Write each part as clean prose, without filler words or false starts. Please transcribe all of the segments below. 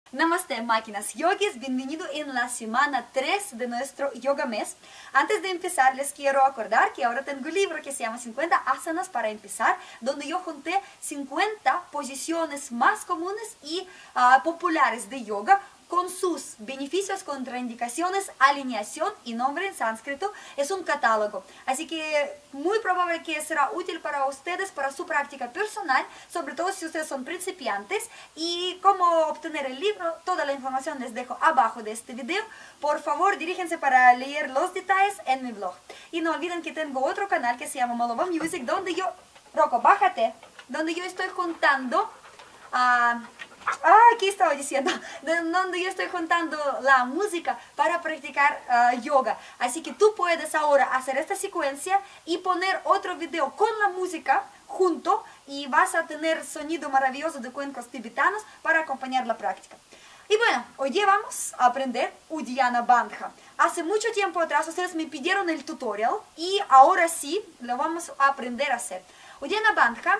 Namaste, máquinas yogis, bienvenido en la semana 3 de nuestro yoga mes. Antes de empezar, les quiero acordar que ahora tengo un libro que se llama 50 asanas para empezar, donde yo junté 50 posiciones más comunes y populares de yoga, con sus beneficios, contraindicaciones, alineación y nombre en sánscrito. Es un catálogo, así que muy probable que será útil para ustedes, para su práctica personal, sobre todo si ustedes son principiantes. Y cómo obtener el libro, toda la información les dejo abajo de este video. Por favor, diríjense para leer los detalles en mi blog. Y no olviden que tengo otro canal que se llama Malova Music, donde yo, Rocco, bájate, donde yo estoy juntando aquí estaba diciendo, donde yo estoy juntando la música para practicar yoga. Así que tú puedes ahora hacer esta secuencia y poner otro video con la música junto y vas a tener sonido maravilloso de cuencos tibetanos para acompañar la práctica. Y bueno, hoy día vamos a aprender Uddiyana Bandha. Hace mucho tiempo atrás ustedes me pidieron el tutorial y ahora sí lo vamos a aprender a hacer. Uddiyana Bandha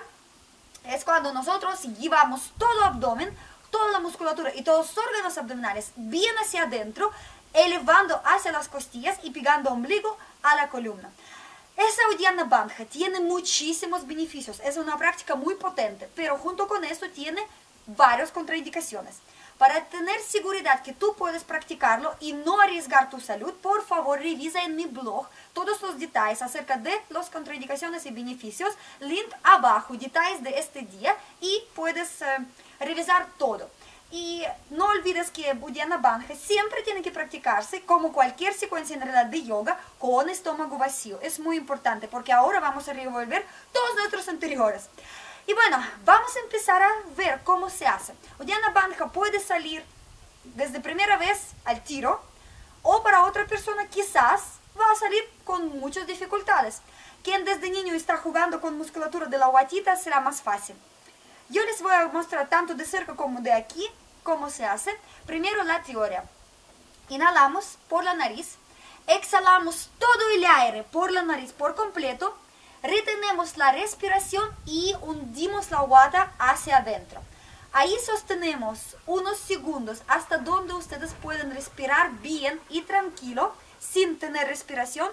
es cuando nosotros llevamos todo el abdomen, toda la musculatura y todos los órganos abdominales bien hacia adentro, elevando hacia las costillas y pegando ombligo a la columna. Esa Uddiyana Bandha tiene muchísimos beneficios, es una práctica muy potente, pero junto con eso tiene varias contraindicaciones. Para tener seguridad que tú puedes practicarlo y no arriesgar tu salud, por favor revisa en mi blog todos los detalles acerca de las contraindicaciones y beneficios. Link abajo, detalles de este día y puedes revisar todo. Y no olvides que Uddiyana Bandha siempre tiene que practicarse, como cualquier secuencia en realidad de yoga, con estómago vacío. Es muy importante porque ahora vamos a revolver todos nuestros anteriores. Y bueno, vamos a empezar a ver cómo se hace. Uddiyana Bandha puede salir desde primera vez al tiro, o para otra persona quizás va a salir con muchas dificultades. Quien desde niño está jugando con musculatura de la guatita será más fácil. Yo les voy a mostrar tanto de cerca como de aquí cómo se hace. Primero la teoría. Inhalamos por la nariz, exhalamos todo el aire por la nariz por completo. Retenemos la respiración y hundimos la guata hacia adentro. Ahí sostenemos unos segundos hasta donde ustedes pueden respirar bien y tranquilo, sin tener respiración.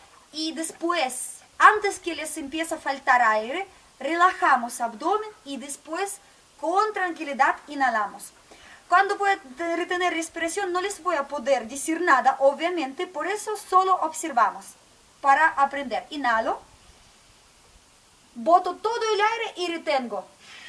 Y después, antes que les empiece a faltar aire, relajamos abdomen y después con tranquilidad inhalamos. Cuando voy a retener respiración no les voy a poder decir nada, obviamente, por eso solo observamos para aprender. Inhalo. Boto todo el aire y retengo.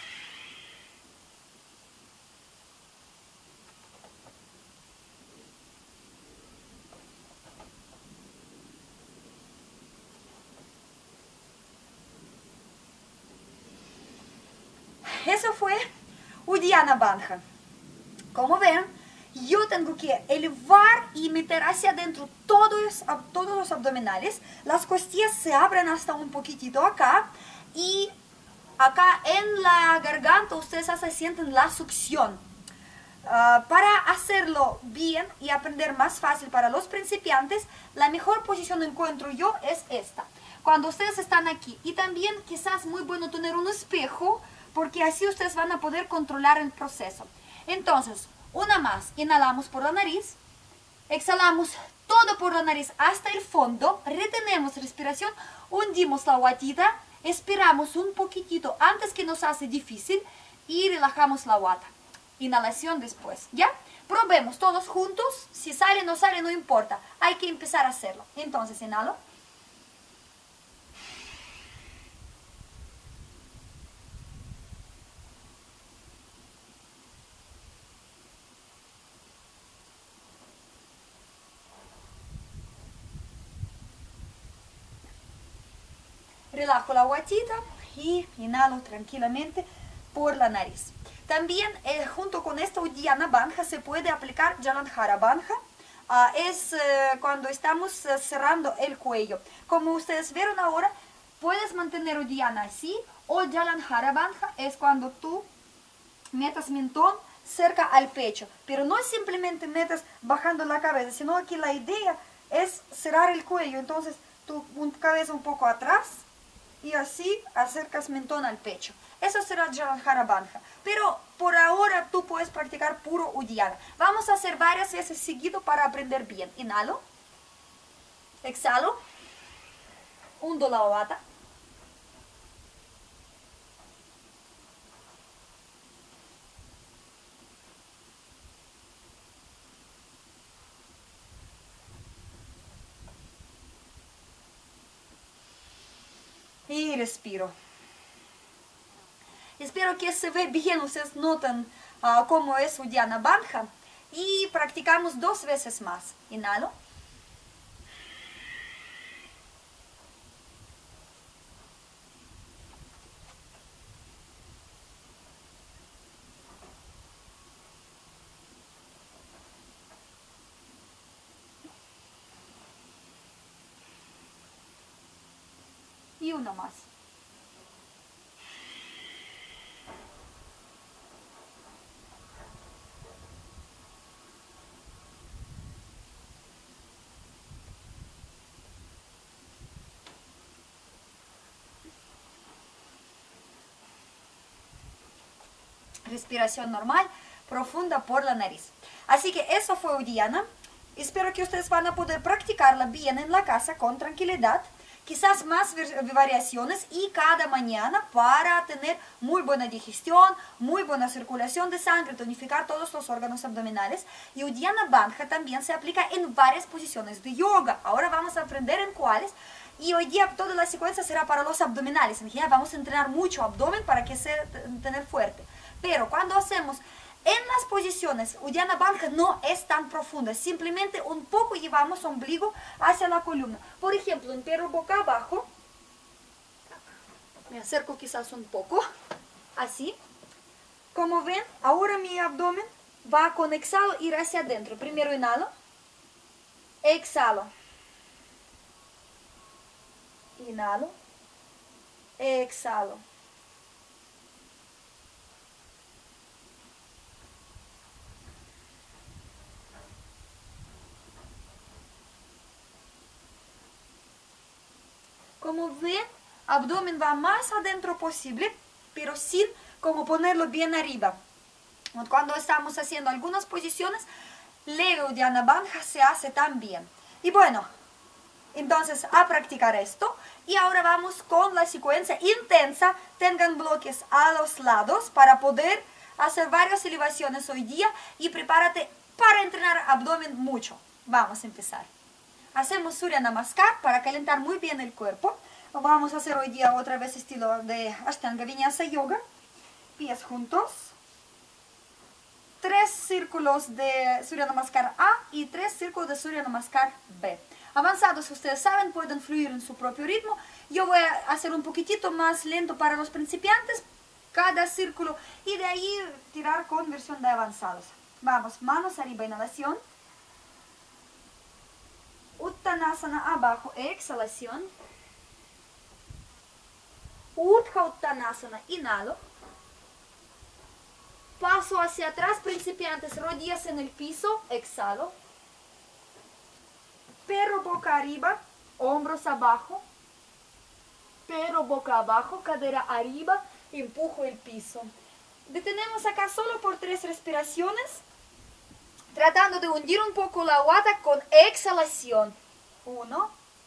Eso fue Uddiyana Bandha. Como ven, yo tengo que elevar y meter hacia adentro todos los abdominales. Las costillas se abren hasta un poquitito acá. Y acá en la garganta ustedes hasta sienten la succión. Para hacerlo bien y aprender más fácil para los principiantes, la mejor posición encuentro yo es esta. Cuando ustedes están aquí. Y también quizás muy bueno tener un espejo, porque así ustedes van a poder controlar el proceso. Entonces, una más. Inhalamos por la nariz. Exhalamos todo por la nariz hasta el fondo. Retenemos respiración. Hundimos la guatita. Esperamos un poquitito antes que nos hace difícil y relajamos la guata. Inhalación después, ¿ya? Probemos todos juntos. Si sale o no sale, no importa. Hay que empezar a hacerlo. Entonces, inhalo. Relajo la guatita y inhalo tranquilamente por la nariz. También junto con esta Uddiyana Bandha se puede aplicar Jalandhara Bandha. Es cuando estamos cerrando el cuello. Como ustedes vieron ahora, puedes mantener Uddiyana así, o Jalandhara Bandha es cuando tú metas mentón cerca al pecho. Pero no simplemente metas bajando la cabeza, sino que la idea es cerrar el cuello. Entonces tu cabeza un poco atrás y así acercas mentón al pecho. eso será Jalandhara Bandha. Pero por ahora tú puedes practicar puro Uddiyana. Vamos a hacer varias veces seguido para aprender bien. Inhalo, exhalo, hundo la bata. Y respiro. Espero que se ve bien, ustedes notan cómo es Uddiyana Bandha. Y practicamos 2 veces más. Inhalo. Y uno más. Respiración normal, profunda por la nariz. Así que eso fue Uddiyana. Espero que ustedes van a poder practicarla bien en la casa con tranquilidad. Quizás más variaciones y cada mañana para tener muy buena digestión, muy buena circulación de sangre, tonificar todos los órganos abdominales. Y Uddiyana Bandha también se aplica en varias posiciones de yoga. Ahora vamos a aprender en cuáles. Y hoy día toda la secuencia será para los abdominales. En general vamos a entrenar mucho abdomen para que sea tener fuerte. Pero cuando hacemos en las posiciones, Uddiyana Bandha no es tan profunda, simplemente un poco llevamos ombligo hacia la columna. Por ejemplo, en perro boca abajo, me acerco quizás un poco, así. Como ven, ahora mi abdomen va con exhalo ir hacia adentro. Primero inhalo, exhalo, inhalo, exhalo. Como ven, abdomen va más adentro posible, pero sin como ponerlo bien arriba. Cuando estamos haciendo algunas posiciones, leve Uddiyana Bandha se hace también. Y bueno, entonces a practicar esto. Y ahora vamos con la secuencia intensa. Tengan bloques a los lados para poder hacer varias elevaciones hoy día. Y prepárate para entrenar abdomen mucho. Vamos a empezar. Hacemos Surya Namaskar para calentar muy bien el cuerpo. Vamos a hacer hoy día otra vez estilo de Ashtanga Vinyasa Yoga. Pies juntos. 3 círculos de Surya Namaskar A y 3 círculos de Surya Namaskar B. Avanzados, ustedes saben, pueden fluir en su propio ritmo. Yo voy a hacer un poquitito más lento para los principiantes, cada círculo, y de ahí tirar con versión de avanzados. Vamos, manos arriba, inhalación. Uttanasana abajo, exhalación. Utha Uttanasana, inhalo. Paso hacia atrás, principiantes, rodillas en el piso, exhalo. Perro boca arriba, hombros abajo. Perro boca abajo, cadera arriba, empujo el piso. Detenemos acá solo por 3 respiraciones, tratando de hundir un poco la guata con exhalación. 1,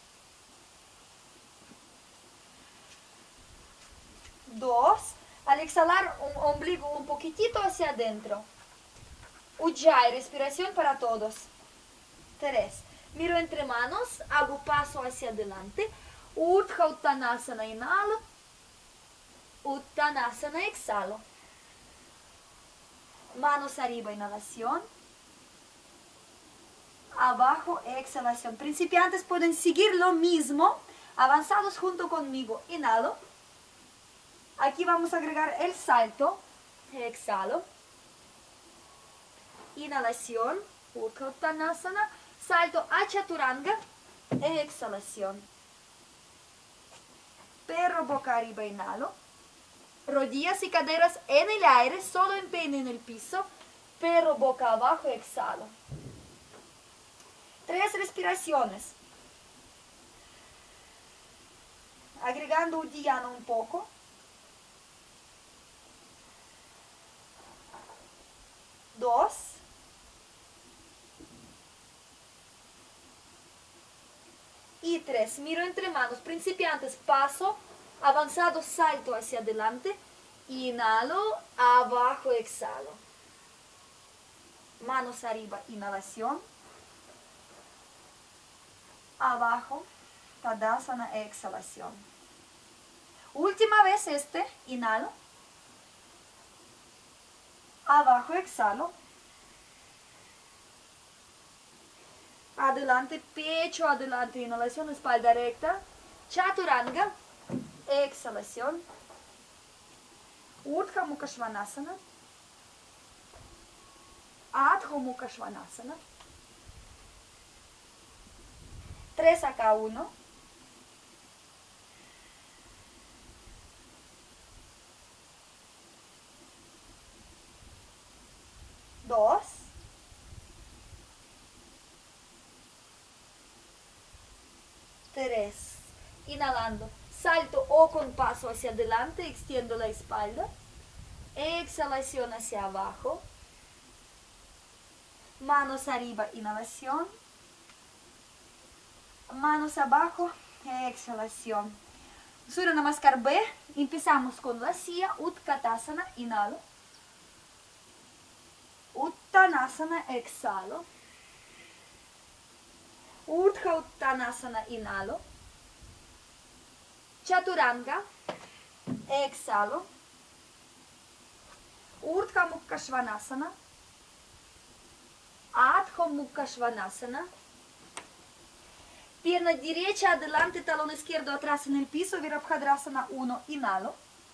2, al exhalar un ombligo un poquitito hacia adentro. Ujjayi, respiración para todos. 3, miro entre manos, hago paso hacia adelante. Utha Uttanasana, inhalo. Uttanasana, exhalo. Manos arriba, inhalación. Abajo, exhalación. Principiantes pueden seguir lo mismo. Avanzados junto conmigo. Inhalo. Aquí vamos a agregar el salto. Exhalo. Inhalación. Utha Uttanasana. Salto a Chaturanga. Exhalación. Perro boca arriba, inhalo. Rodillas y caderas en el aire, solo empeine en el piso. Perro boca abajo, exhalo. 3 respiraciones. Agregando Uddiyana un poco. 2, y 3. Miro entre manos. Principiantes, paso, avanzado, salto hacia adelante. Inhalo, abajo, exhalo. Manos arriba, inhalación. Abajo, Tadasana, exhalación. Última vez inhalo. Abajo, exhalo. Adelante, pecho, adelante, inhalación, espalda recta. Chaturanga, exhalación. Urdhva Mukha Svanasana. Adho Mukha Svanasana. 3 a cada uno. Dos. 3. Inhalando. Salto o con paso hacia adelante, extiendo la espalda. Exhalación hacia abajo. Manos arriba, inhalación. Manos abajo, exhalación. Surya Namaskar B. Empezamos con la silla, Utkatasana, inhalo. Uttanasana, exhalo. Urdhva Uttanasana, inhalo. Chaturanga, exhalo. Urdhva Mukha Svanasana. Adho Mukha Svanasana. Pierna derecha adelante, talón izquierdo atrás en el piso, Virabhadrasana 1, inhalo.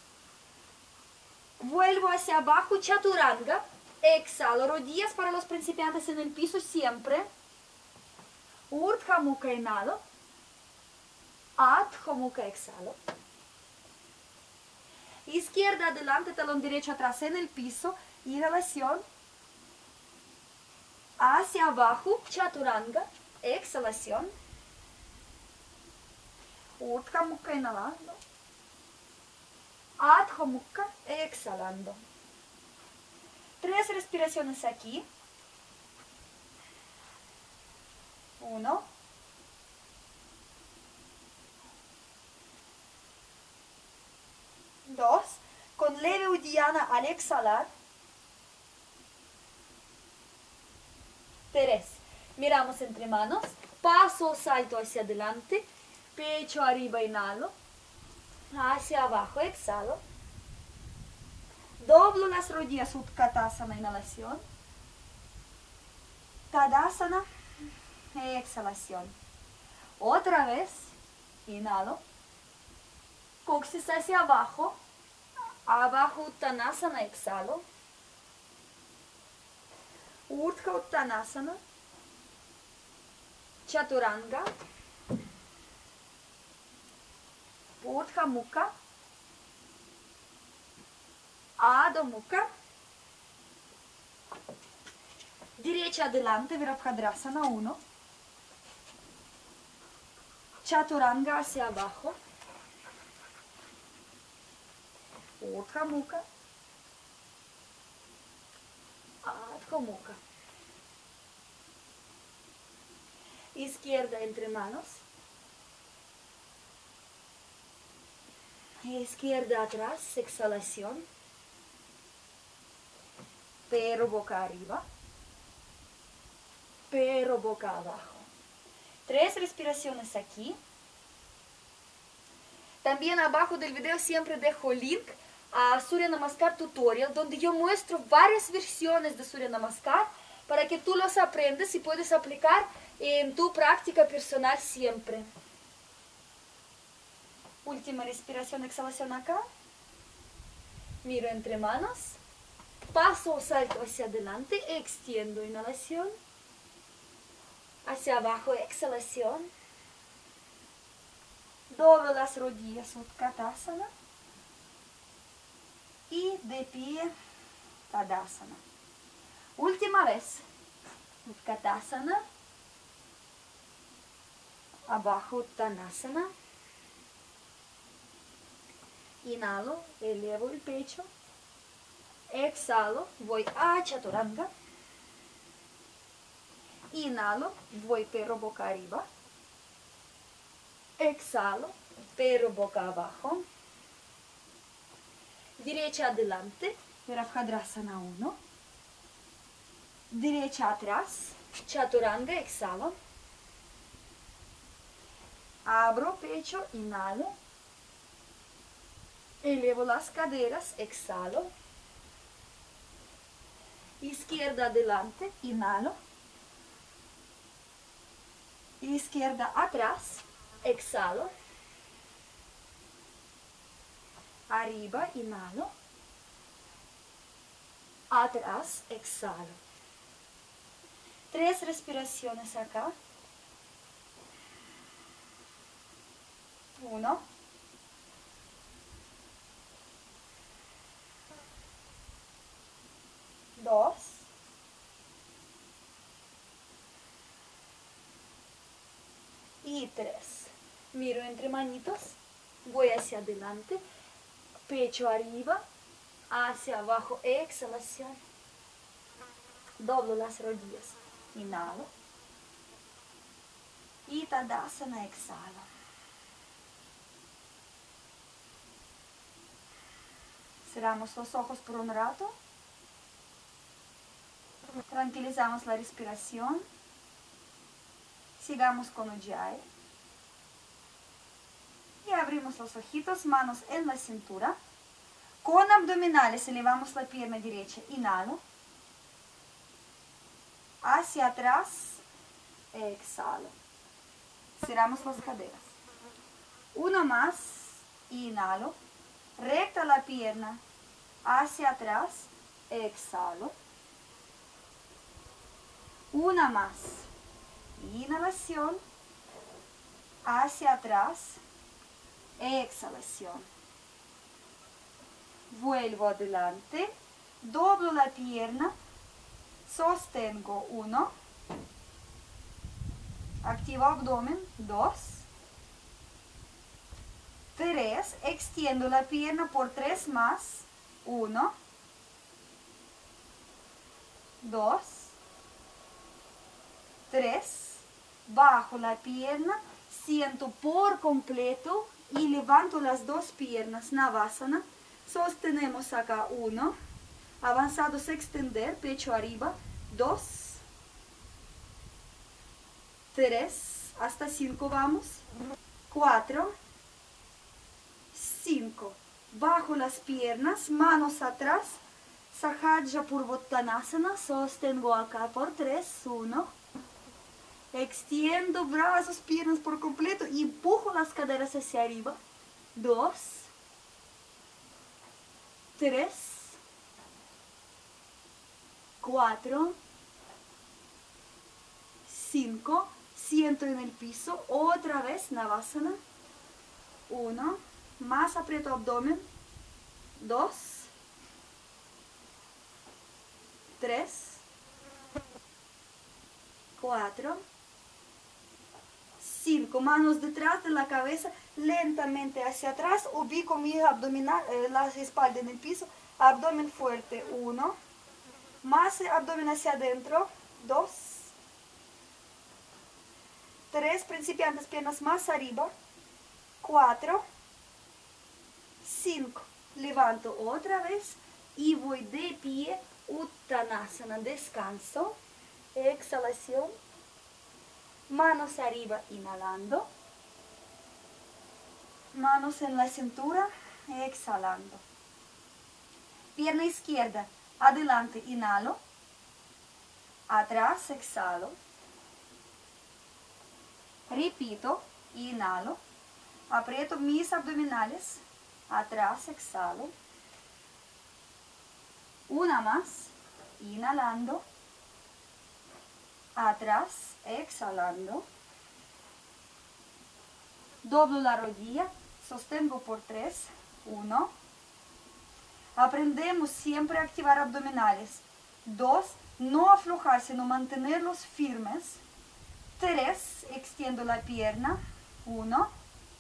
Vuelvo hacia abajo, Chaturanga, exhalo. Rodillas para los principiantes en el piso siempre. Urdhva Mukha, inhalo. Adho Mukha, exhalo. Izquierda adelante, talón derecho atrás en el piso, inhalación. Hacia abajo, Chaturanga, exhalación. Urdhva Mukha, inhalando. Adho Mukha, exhalando. 3 respiraciones aquí. 1. 2. Con leve uddiyana al exhalar. 3. Miramos entre manos. Paso, salto hacia adelante. Pecho arriba, inhalo. Hacia abajo, exhalo. Doblo las rodillas, Utkatasana, inhalación. Tadasana, exhalación. Otra vez, inhalo. Coxis hacia abajo. Abajo, Uttanasana, exhalo. Urdhva Uttanasana. Chaturanga. Urdhva Mukha. Adho Mukha. Derecha adelante, Virabhadrasana 1. Chaturanga hacia abajo. Urdhva Mukha. Adho Mukha. Izquierda entre manos. Izquierda atrás, exhalación. Pero boca arriba. Pero boca abajo. 3 respiraciones aquí. También abajo del video siempre dejo link a Surya Namaskar Tutorial, donde yo muestro varias versiones de Surya Namaskar para que tú los aprendas y puedes aplicar en tu práctica personal siempre. Última respiración, exhalación acá. Miro entre manos. Paso o salto hacia adelante, extiendo, inhalación. Hacia abajo, exhalación. Doblo las rodillas, Utkatasana. Y de pie, Tadasana. Última vez. Utkatasana. Abajo, Uttanasana. Inhalo, elevo el pecho. exhalo, voy a chaturanga, inhalo, voy perro boca arriba, exhalo, perro boca abajo, derecha adelante, Virabhadrasana 1, derecha atrás, chaturanga, exhalo, abro pecho, inhalo, elevo las caderas, exhalo, izquierda adelante, inhalo, izquierda atrás, exhalo, arriba, inhalo, atrás, exhalo. 3 respiraciones acá. 1, 2, y 3. Miro entre manitos, voy hacia adelante, pecho arriba, hacia abajo, exhalación, doblo las rodillas, inhalo, y Tadasana, exhalo. Cerramos los ojos por un rato, tranquilizamos la respiración, sigamos con Ujjayi. Y abrimos los ojitos, manos en la cintura. Con abdominales elevamos la pierna derecha, inhalo. Hacia atrás, exhalo. Cerramos las caderas. Uno más, inhalo. Recta la pierna, hacia atrás, exhalo. Una más. Inhalación, hacia atrás, exhalación. Vuelvo adelante, doblo la pierna, sostengo 1, activo abdomen 2, 3, extiendo la pierna por 3 más, 1, 2, 3, bajo la pierna, siento por completo y levanto las 2 piernas, Navasana, sostenemos acá 1, avanzados extender, pecho arriba, 2, 3, hasta 5 vamos, 4, 5, bajo las piernas, manos atrás, Sahaja Purvottanasana, sostengo acá por 3, 1, extiendo brazos, piernas por completo y empujo las caderas hacia arriba. 2, 3, 4, 5. Siento en el piso. Otra vez Navasana. 1. Más aprieto abdomen. 2, 3, 4, 5, manos detrás de la cabeza, lentamente hacia atrás, ubico mi abdominal, la espalda en el piso, abdomen fuerte, 1, más abdomen hacia adentro, 2, 3, principiantes, piernas más arriba, 4, 5, levanto otra vez y voy de pie, Uttanasana, descanso, exhalación, manos arriba, inhalando. Manos en la cintura, exhalando. Pierna izquierda, adelante, inhalo. Atrás, exhalo. Repito, inhalo. Aprieto mis abdominales. Atrás, exhalo. Una más, inhalando. Atrás, exhalando. Doblo la rodilla, sostengo por 3, 1. Aprendemos siempre a activar abdominales. 2, no aflojar, sino mantenerlos firmes. 3, extiendo la pierna. 1,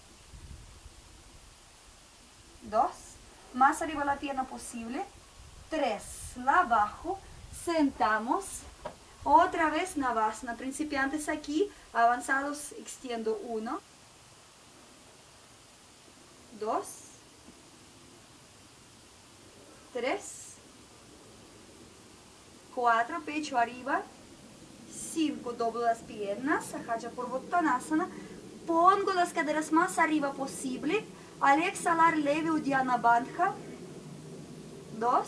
2, más arriba la pierna posible. 3, la bajo, sentamos, otra vez Navasana, principiantes aquí, avanzados, extiendo 1, 2, 3, 4, pecho arriba, 5, doblo las piernas, Sahaja Purvottanasana, pongo las caderas más arriba posible, al exhalar leve Uddiyana Bandha, 2,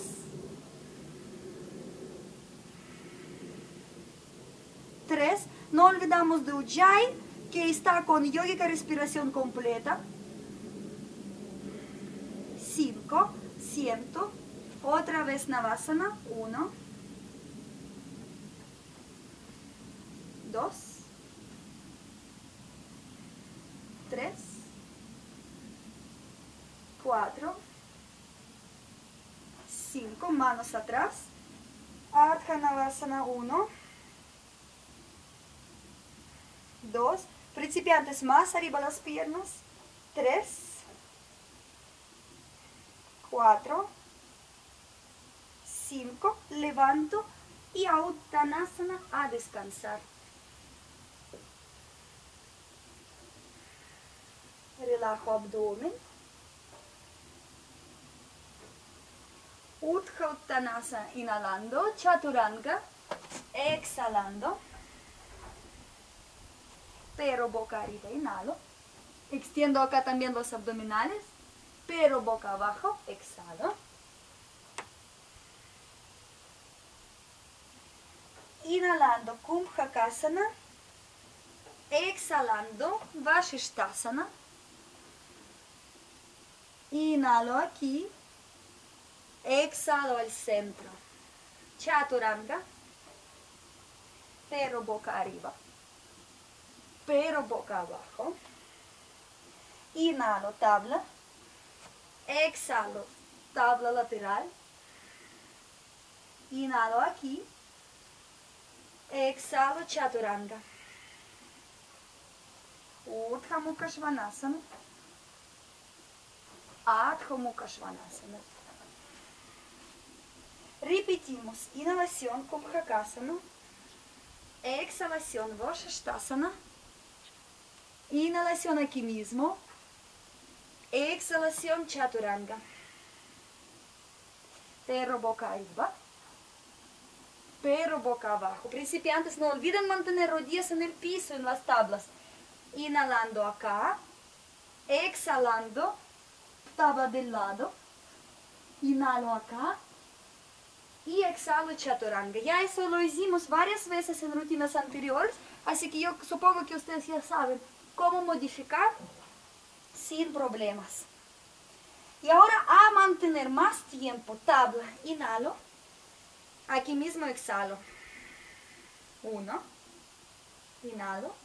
3, no olvidamos de Ujjayi, que está con yógica respiración completa, 5, siento, otra vez Navasana, 1, 2, 3, 4, 5, manos atrás, Ardha Navasana, 1, 2, principiantes más arriba las piernas, 3, 4, 5, levanto y a Uttanasana a descansar. Relajo abdomen. Utha Uttanasana inhalando, Chaturanga, exhalando. Pero boca arriba, inhalo. Extiendo acá también los abdominales, pero boca abajo, exhalo. Inhalando, Kumbhakasana. Exhalando, Vasishtasana. Inhalo aquí. Exhalo al centro. Chaturanga. Pero boca arriba. Pero boca abajo. Inhalo, tabla. Exhalo, tabla lateral. Inhalo aquí. Exhalo, Chaturanga. Urdhva Mukha Svanasana. Adho Mukha Svanasana. Repetimos. Inhalación, Kumbhakasana. Exhalación, Vasishtasana. Inhalación aquí mismo. Exhalación, Chaturanga. Pero boca arriba. Pero boca abajo. Principiantes, no olviden mantener rodillas en el piso, en las tablas. Inhalando acá. Exhalando. Tabla del lado. Inhalo acá. Y exhalo, Chaturanga. Ya eso lo hicimos varias veces en rutinas anteriores. Así que yo supongo que ustedes ya saben cómo modificar sin problemas. Y ahora a mantener más tiempo, tabla, inhalo, aquí mismo exhalo, 1, inhalo,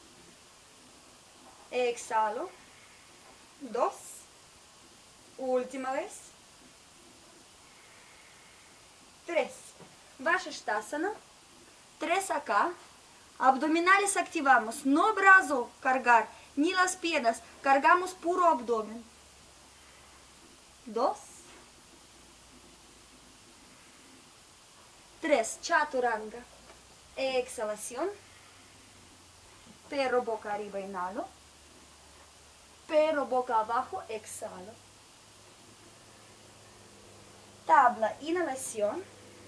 exhalo, 2, última vez, 3, Vasishtasana, 3 acá, abdominales activamos, no brazo cargar, ni las piernas, cargamos puro abdomen. 2, 3, Chaturanga, exhalación, pero boca arriba inhalo, pero boca abajo exhalo. Tabla, inhalación,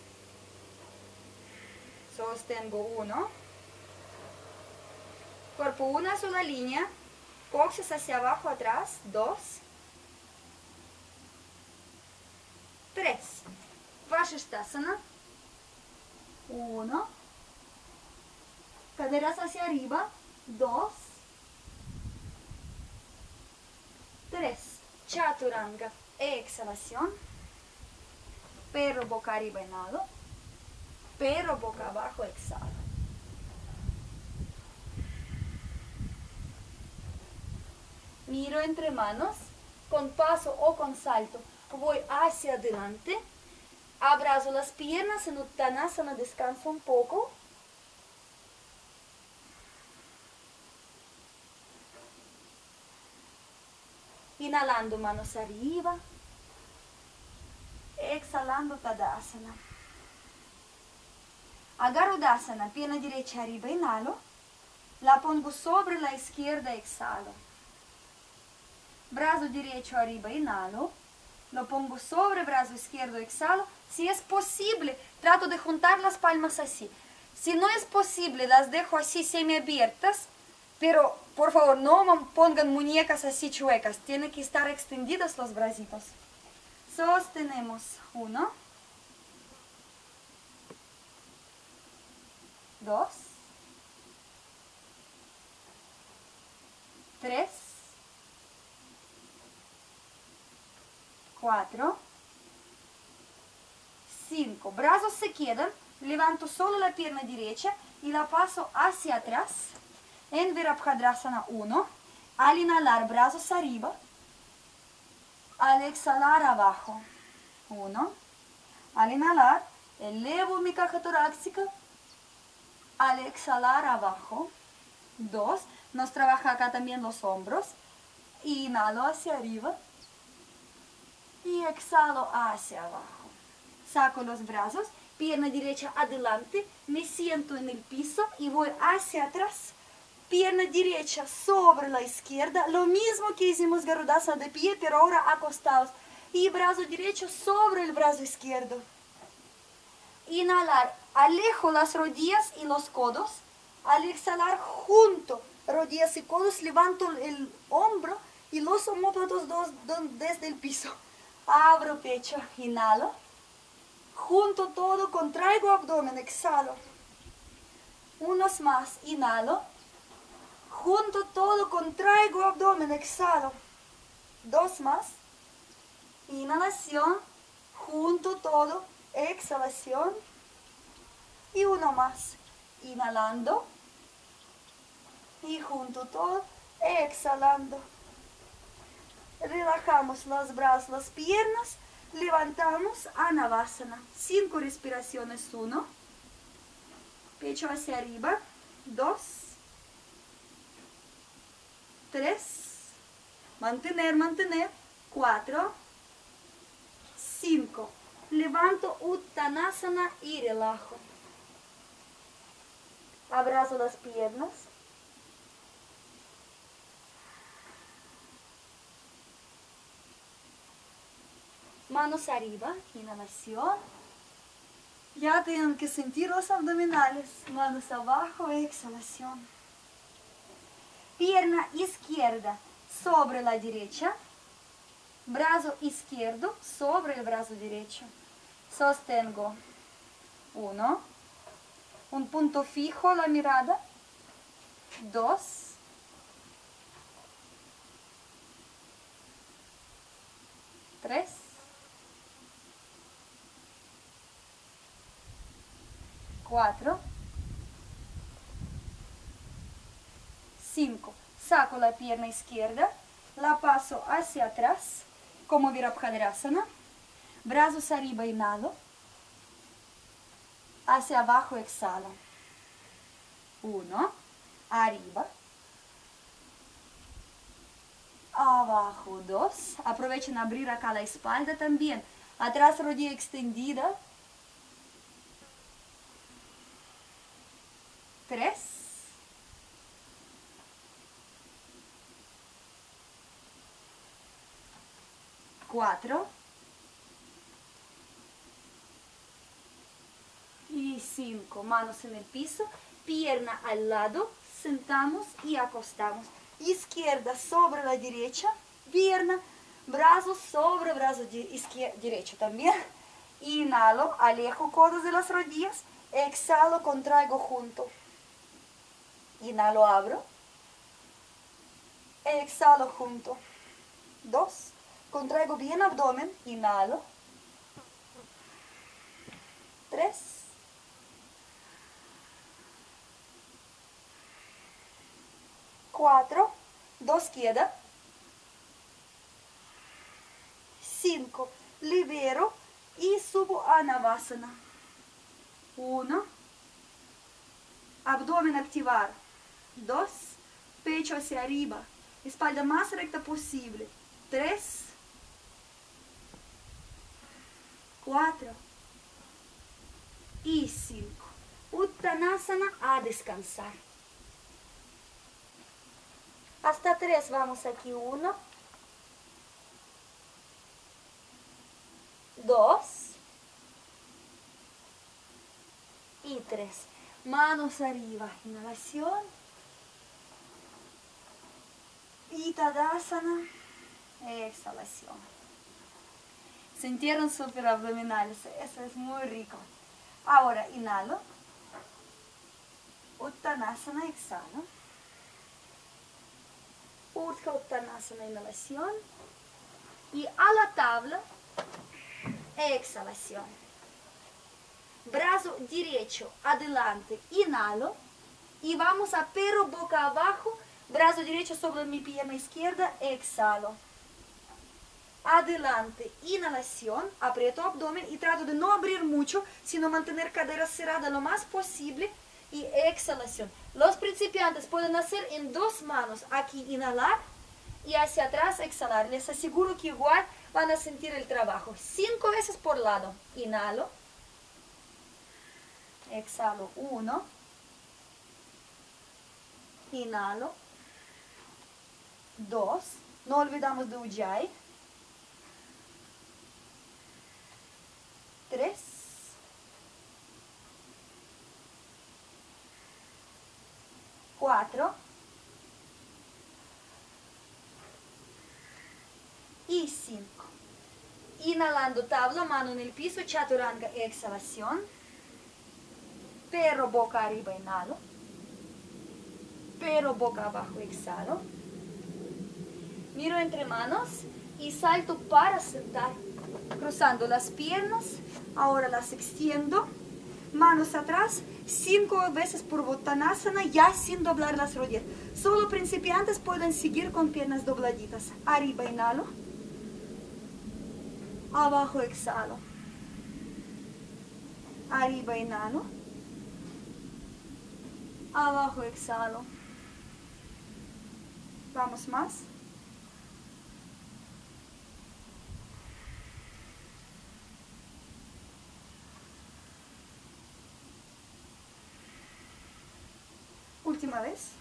sostengo 1, cuerpo una sola línea, coxis hacia abajo, atrás, 2, 3, Vasishtasana, 1, caderas hacia arriba, 2, 3, Chaturanga, exhalación, pero boca arriba inhalo, pero boca abajo exhalo. Miro entre manos, con paso o con salto, voy hacia adelante, abrazo las piernas en Uttanasana, descanso un poco. Inhalando manos arriba, exhalando Tadasana. Agarro Udasana, pierna derecha arriba, inhalo, la pongo sobre la izquierda, exhalo. Brazo derecho arriba, inhalo, lo pongo sobre brazo izquierdo, exhalo. Si es posible, trato de juntar las palmas así. Si no es posible, las dejo así semiabiertas, pero por favor no pongan muñecas así chuecas, tienen que estar extendidos los bracitos. Sostenemos 1, 2, 3, 4, 5. Brazos se quedan, levanto solo la pierna derecha y la paso hacia atrás. En Virabhadrasana 1, al inhalar brazos arriba, al exhalar abajo. 1, al inhalar elevo mi caja torácica, al exhalar abajo. 2, nos trabaja acá también los hombros. Inhalo hacia arriba y exhalo hacia abajo. Saco los brazos, pierna derecha adelante, me siento en el piso y voy hacia atrás. Pierna derecha sobre la izquierda, lo mismo que hicimos Garudasana de pie, pero ahora acostados. Y brazo derecho sobre el brazo izquierdo. Inhalar, alejo las rodillas y los codos. Al exhalar, junto rodillas y codos, levanto el hombro y los omóplatos desde el piso. Abro pecho, inhalo. Junto todo, contraigo abdomen, exhalo. Unos más, inhalo. Junto todo, contraigo abdomen, exhalo. 2 más. Inhalación. Junto todo, exhalación. Y 1 más. Inhalando. Y junto todo, exhalando. Relajamos los brazos, las piernas. Levantamos Anavasana. 5 respiraciones. 1. Pecho hacia arriba. 2. 3. Mantener, mantener. 4. 5. Levanto Uttanasana y relajo. Abrazo las piernas. Manos arriba, inhalación. Ya tienen que sentir los abdominales. Manos abajo, exhalación. Pierna izquierda sobre la derecha. Brazo izquierdo sobre el brazo derecho. Sostengo 1. Un punto fijo la mirada. 2. 3. 4. 5. Saco la pierna izquierda, la paso hacia atrás, como Virabhadrasana. Brazos arriba, inhalo. Hacia abajo, exhalo. 1. Arriba. Abajo, 2. Aprovechen abrir acá la espalda también. Atrás, rodilla extendida. 3. 4. Y 5. Manos en el piso, pierna al lado, sentamos y acostamos. Izquierda sobre la derecha, pierna, brazo sobre brazo derecho también. Inhalo, alejo codos de las rodillas, exhalo, contraigo junto. Inhalo, abro. Exhalo junto. 2. Contraigo bien abdomen, inhalo. 3. 4. 2 queda. 5. Libero y subo a Anavasana. 1. Abdomen activar. 2. Pecho hacia arriba. Espalda más recta posible. 3. 4 y 5. Uttanasana, a descansar. Hasta 3 vamos aquí. 1, 2 y 3. Manos arriba, inhalación. Y Tadasana, exhalación. Sintieron súper abdominales, eso es muy rico. Ahora inhalo. Uttanasana, exhalo. Urdhva Uttanasana, inhalación. Y a la tabla, exhalación. Brazo derecho adelante, inhalo. Y vamos a perro boca abajo. Brazo derecho sobre mi pierna izquierda, exhalo. Adelante, inhalación, aprieto abdomen y trato de no abrir mucho, sino mantener cadera cerrada lo más posible. Y exhalación. Los principiantes pueden hacer en 2 manos. Aquí inhalar y hacia atrás exhalar. Les aseguro que igual van a sentir el trabajo. 5 veces por lado. Inhalo. Exhalo. 1. Inhalo. 2. No olvidamos de Ujjayi. 3. 4. Y 5. Inhalando tabla, mano en el piso, chaturanga, exhalación. Perro boca arriba, inhalo. Perro boca abajo, exhalo. Miro entre manos y salto para sentar. Cruzando las piernas, ahora las extiendo. Manos atrás, 5 veces por Uttanasana, ya sin doblar las rodillas. Solo principiantes pueden seguir con piernas dobladitas. Arriba inhalo. Abajo exhalo. Arriba inhalo. Abajo exhalo. Vamos más. Última vez.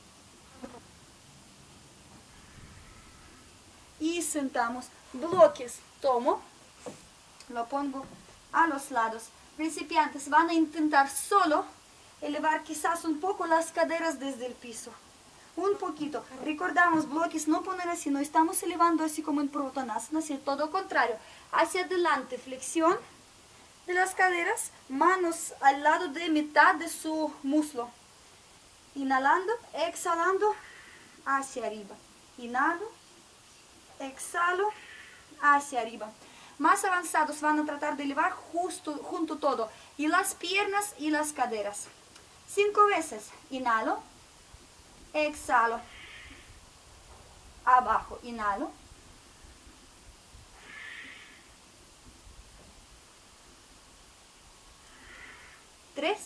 Y sentamos. Bloques. Tomo. Lo pongo a los lados. Principiantes van a intentar solo elevar quizás un poco las caderas desde el piso. Un poquito. Recordamos bloques, no poner así. No estamos elevando así como en Uttanasana, sino todo contrario. Hacia adelante. Flexión de las caderas. Manos al lado de mitad de su muslo. Inhalando, exhalando, hacia arriba. Inhalo, exhalo, hacia arriba. Más avanzados van a tratar de elevar junto todo. Y las piernas y las caderas. 5 veces. Inhalo, exhalo. Abajo, inhalo. Tres.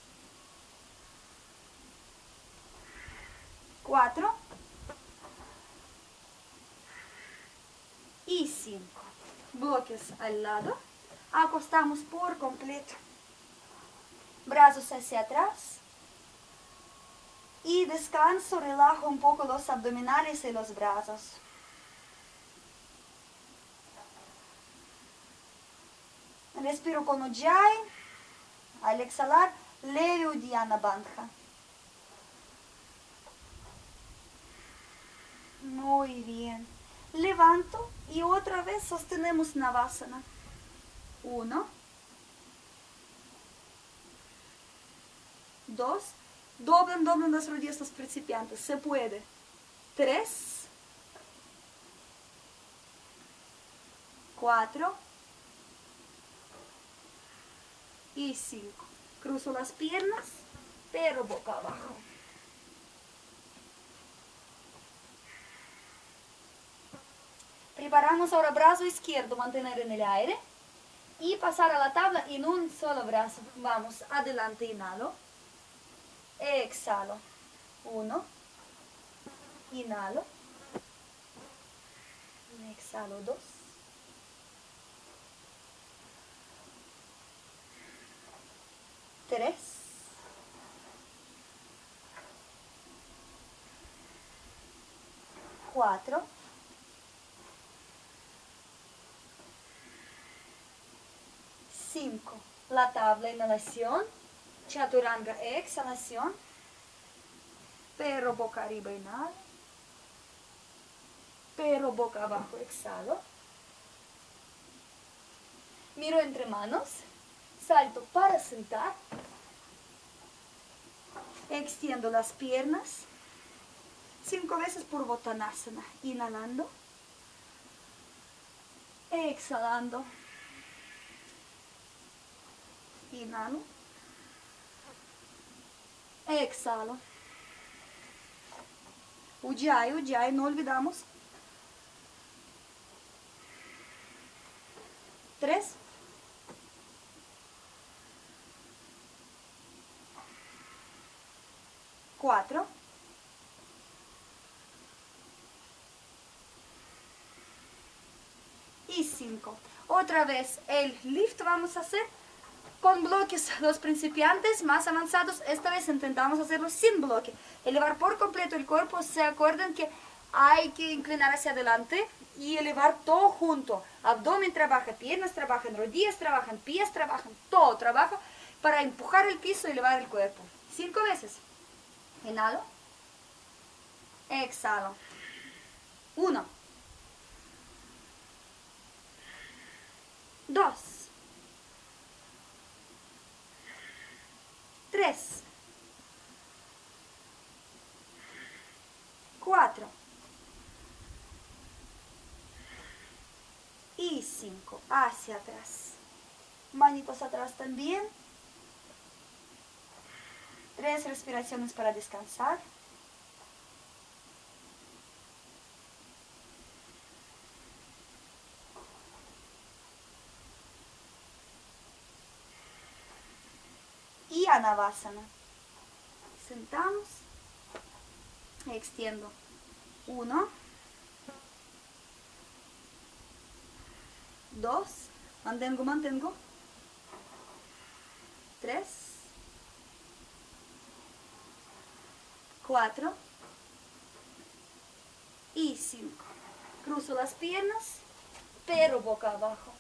4 y 5. Bloques al lado. Acostamos por completo. Brazos hacia atrás. Y descanso, relajo un poco los abdominales y los brazos. Respiro con Ujjayi. Al exhalar, leve Uddiyana Bandha. Muy bien. Levanto y otra vez sostenemos Navasana. 1, 2. Doblan las rodillas los principiantes. Se puede. 3, 4 y 5. Cruzo las piernas, pero boca abajo. Preparamos ahora brazo izquierdo, mantener en el aire. Y pasar a la tabla en un solo brazo. Vamos, adelante, inhalo. Exhalo. 1. Inhalo. Exhalo. 2. 3, 4, 5. La tabla, inhalación, chaturanga, exhalación, pero boca arriba, inhalo, pero boca abajo, exhalo. Miro entre manos, salto para sentar, extiendo las piernas, 5 veces por Uttanasana, inhalando, exhalando, inhalo, exhalo, Ujjayi, no olvidamos, 3, 4, y 5. Otra vez el lift vamos a hacer con bloques. Los principiantes más avanzados, esta vez intentamos hacerlo sin bloque. Elevar por completo el cuerpo. Se acuerdan que hay que inclinar hacia adelante y elevar todo junto. Abdomen trabaja, piernas trabajan, rodillas trabajan, pies trabajan, todo trabaja para empujar el piso y elevar el cuerpo. 5 veces. Inhalo. Exhalo. 1, 2, 3, 4 y 5. Hacia atrás. Manitos atrás también. 3 respiraciones para descansar. Y Anavasana. Sentamos. Extiendo. 1, 2, mantengo. 3, 4 y 5. Cruzo las piernas, pero boca abajo.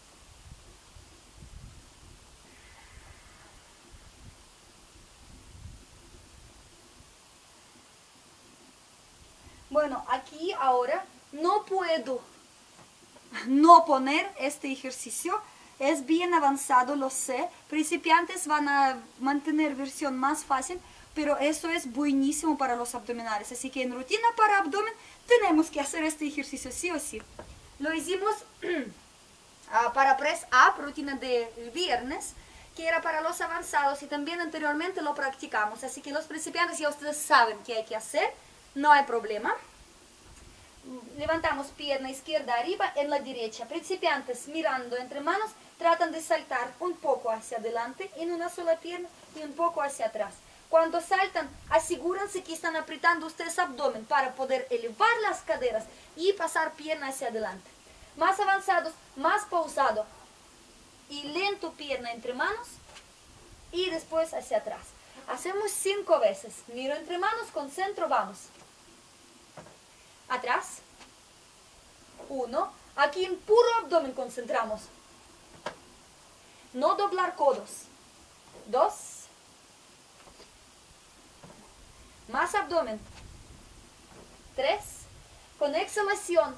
Bueno, aquí ahora no puedo no poner este ejercicio. Es bien avanzado, lo sé. Principiantes van a mantener versión más fácil, pero eso es buenísimo para los abdominales. Así que en rutina para abdomen tenemos que hacer este ejercicio sí o sí. Lo hicimos para press up, rutina de viernes, que era para los avanzados y también anteriormente lo practicamos. Así que los principiantes ya ustedes saben qué hay que hacer, no hay problema. Levantamos pierna izquierda arriba, en la derecha. Principiantes mirando entre manos, tratan de saltar un poco hacia adelante en una sola pierna y un poco hacia atrás. Cuando saltan, asegúrense que están apretando ustedes abdomen para poder elevar las caderas y pasar pierna hacia adelante. Más avanzados, más pausado y lento pierna entre manos y después hacia atrás. Hacemos 5 veces. Miro entre manos, concentro, vamos. Atrás. 1. Aquí en puro abdomen concentramos. No doblar codos. 2. Más abdomen. 3. Con exhalación.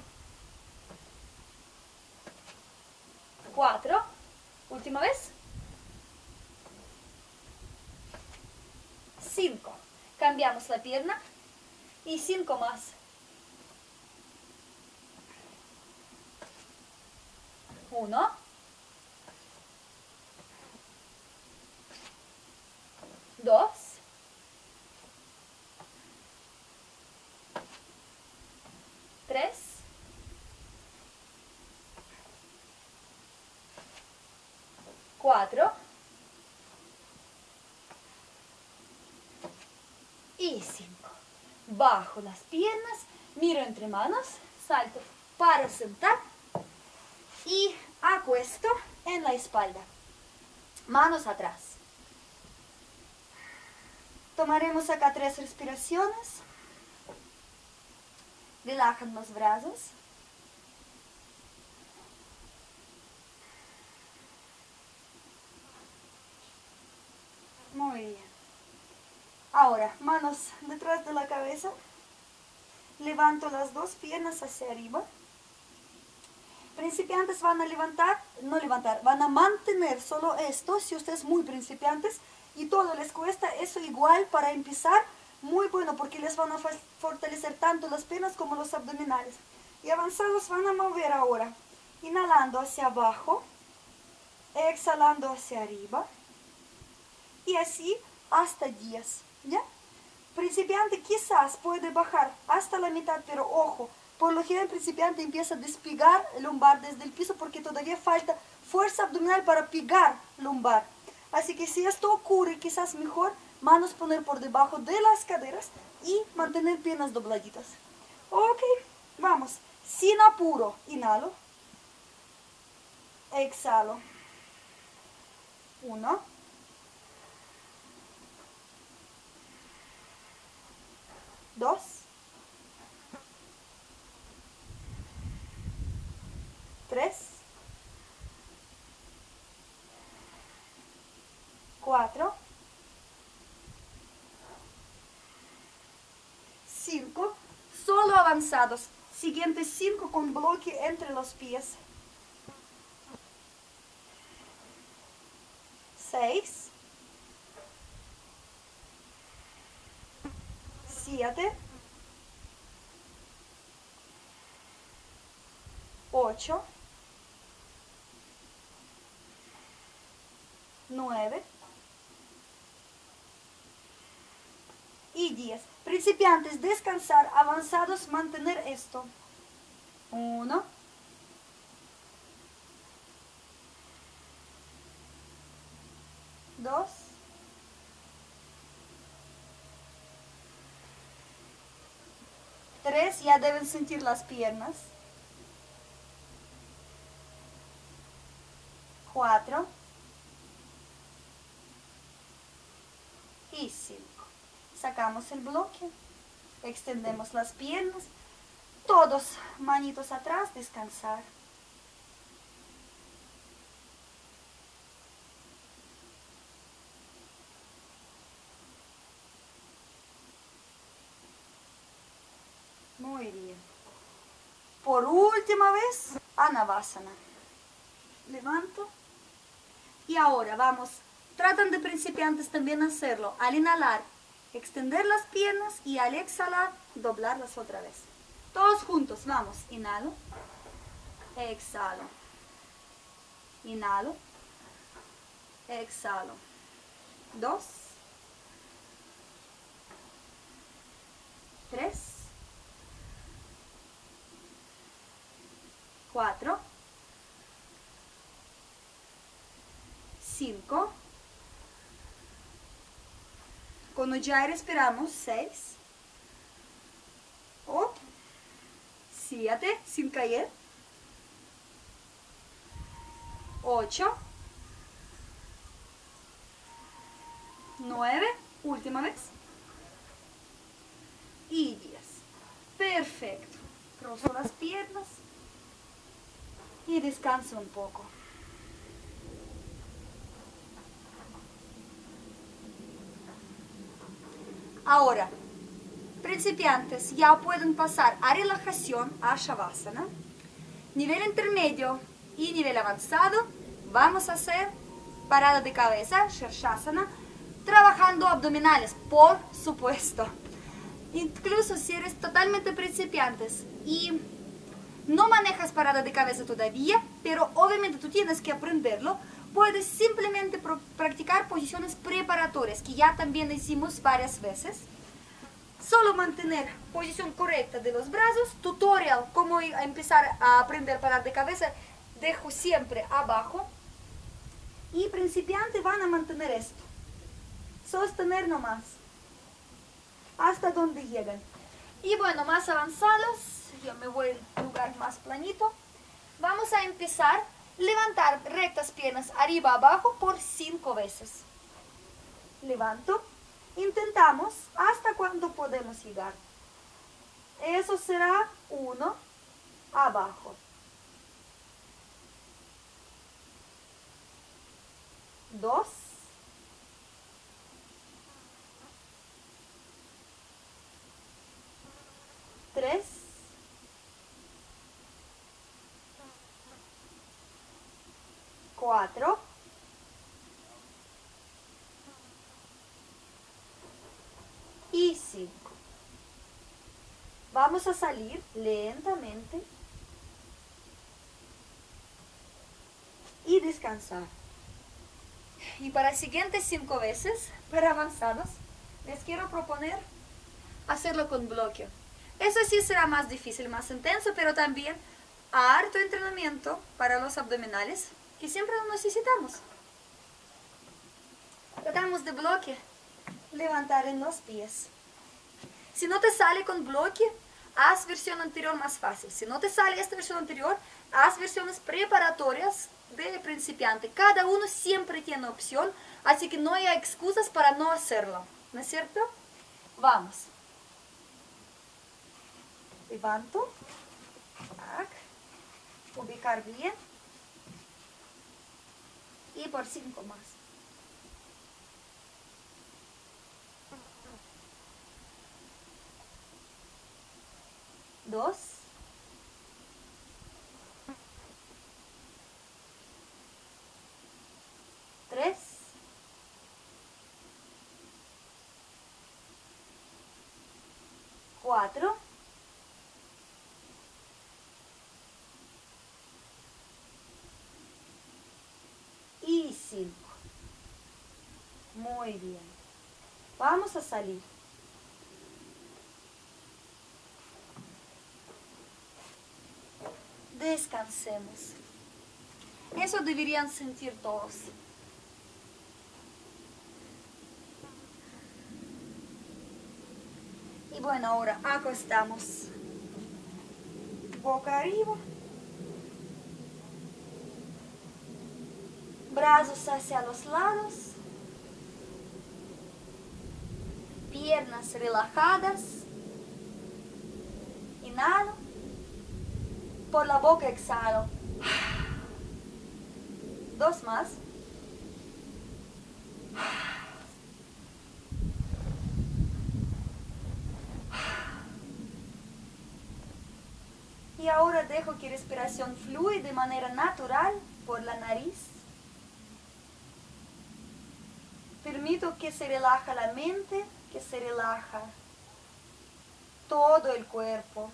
4. Última vez. 5. Cambiamos la pierna. Y 5 más. 1. 2. 3. 4. Y 5. Bajo las piernas, miro entre manos, salto para sentar y acuesto en la espalda. Manos atrás. Tomaremos acá 3 respiraciones. Relajan los brazos. Muy bien. Ahora, manos detrás de la cabeza. Levanto las 2 piernas hacia arriba. Principiantes van a van a mantener solo esto, si ustedes muy principiantes y todo les cuesta, eso igual para empezar, muy bueno porque les van a fortalecer tanto las piernas como los abdominales. Y avanzados van a mover ahora, inhalando hacia abajo, exhalando hacia arriba y así hasta 10, ¿ya? Principiante quizás puede bajar hasta la mitad, pero ojo, por lo general el principiante empieza a despegar el lumbar desde el piso porque todavía falta fuerza abdominal para pegar lumbar. Así que si esto ocurre, quizás mejor manos poner por debajo de las caderas y mantener piernas dobladitas. Ok, vamos. Sin apuro, inhalo. Exhalo. 1. 2. 3. 4. 5. Solo avanzados. Siguientes 5 con bloque entre los pies. 6. 7. 8. 9 y 10. Principiantes, descansar, avanzados, mantener esto. 1, 2, 3, ya deben sentir las piernas. 4 y 5. Sacamos el bloque, extendemos las piernas, todos manitos atrás, descansar. Muy bien. Por última vez, Anavasana. Levanto. Y ahora vamos, tratan de principiantes también hacerlo. Al inhalar, extender las piernas y al exhalar, doblarlas otra vez. Todos juntos, vamos. Inhalo. Exhalo. Inhalo. Exhalo. 2. 3. 4. 5. Cuando ya respiramos, 6. 7, sin caer. 8. 9, última vez. Y 10. Perfecto. Cruzo las piernas y descanso un poco. Ahora, principiantes ya pueden pasar a relajación, a Shavasana. Nivel intermedio y nivel avanzado, vamos a hacer parada de cabeza, Shirshasana, trabajando abdominales, por supuesto. Incluso si eres totalmente principiantes y no manejas parada de cabeza todavía, pero obviamente tú tienes que aprenderlo, puedes simplemente practicar posiciones preparatorias, que ya también hicimos varias veces. Solo mantener posición correcta de los brazos, tutorial, cómo empezar a aprender parar de cabeza, dejo siempre abajo. Y principiantes van a mantener esto. Sostener nomás, hasta donde llegan. Y bueno, más avanzados, yo me voy a un lugar más planito. Vamos a empezar. Levantar rectas piernas arriba abajo por 5 veces. Levanto, Intentamos hasta cuando podemos llegar. Eso será 1 abajo. 2. 3. 4. Y 5. Vamos a salir lentamente y descansar. Y para las siguientes 5 veces, para avanzados, les quiero proponer hacerlo con bloque. Eso sí será más difícil, más intenso, pero también harto entrenamiento para los abdominales que siempre necesitamos. Tratamos de bloque, levantar en los pies. Si no te sale con bloque, haz versión anterior más fácil. Si no te sale esta versión anterior, haz versiones preparatorias de principiante. Cada uno siempre tiene opción, así que no hay excusas para no hacerlo. ¿No es cierto? Vamos. Levanto. Tac. Ubicar bien. Y por 5 más. 2. 3. 4. Y 5. Muy bien. Vamos a salir. Descansemos. Eso deberían sentir todos. Y bueno, ahora acostamos. Boca arriba. Brazos hacia los lados. Piernas relajadas. Inhalo. Por la boca exhalo. 2 más. Y ahora dejo que la respiración fluya de manera natural por la nariz. Permito que se relaje la mente, que se relaja todo el cuerpo.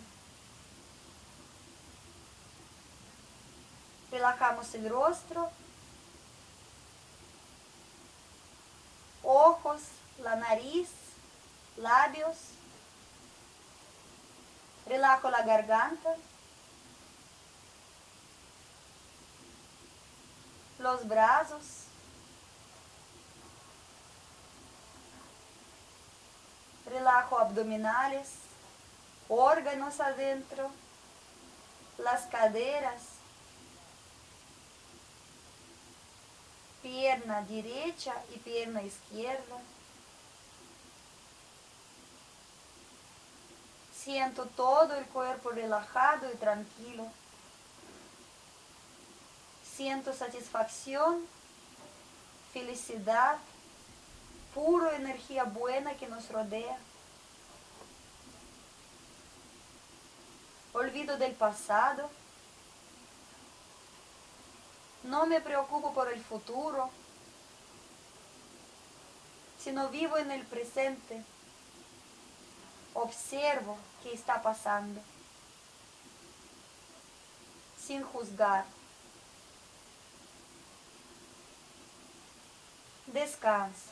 Relajamos el rostro, ojos, la nariz, labios. Relajo la garganta, los brazos, relajo abdominales, órganos adentro, las caderas, pierna derecha y pierna izquierda. Siento todo el cuerpo relajado y tranquilo. Siento satisfacción, felicidad, pura energía buena que nos rodea. Olvido del pasado. No me preocupo por el futuro, sino vivo en el presente. Observo qué está pasando, sin juzgar. Descanso.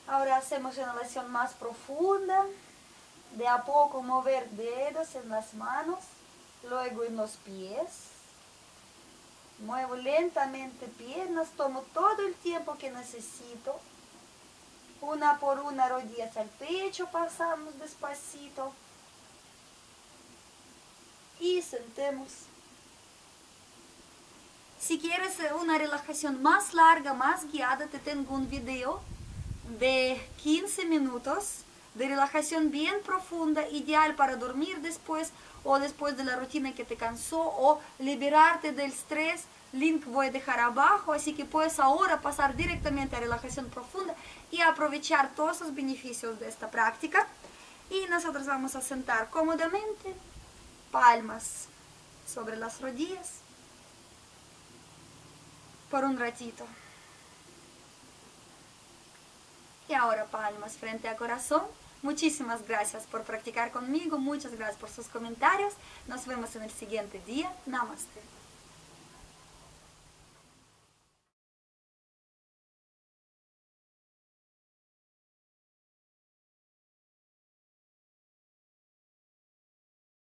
Ahora hacemos una inhalación más profunda. De a poco mover dedos en las manos, luego en los pies. Muevo lentamente piernas, tomo todo el tiempo que necesito. Una por una, rodillas al pecho, pasamos despacito. Y sentemos. Si quieres una relajación más larga, más guiada, te tengo un video de 15 minutos de relajación bien profunda, ideal para dormir después o después de la rutina que te cansó o liberarte del estrés. Link voy a dejar abajo, así que puedes ahora pasar directamente a relajación profunda y aprovechar todos los beneficios de esta práctica. Y nosotros vamos a sentar cómodamente, palmas sobre las rodillas por un ratito. Y ahora palmas frente a corazón. Muchísimas gracias por practicar conmigo, muchas gracias por sus comentarios. Nos vemos en el siguiente día. Namaste.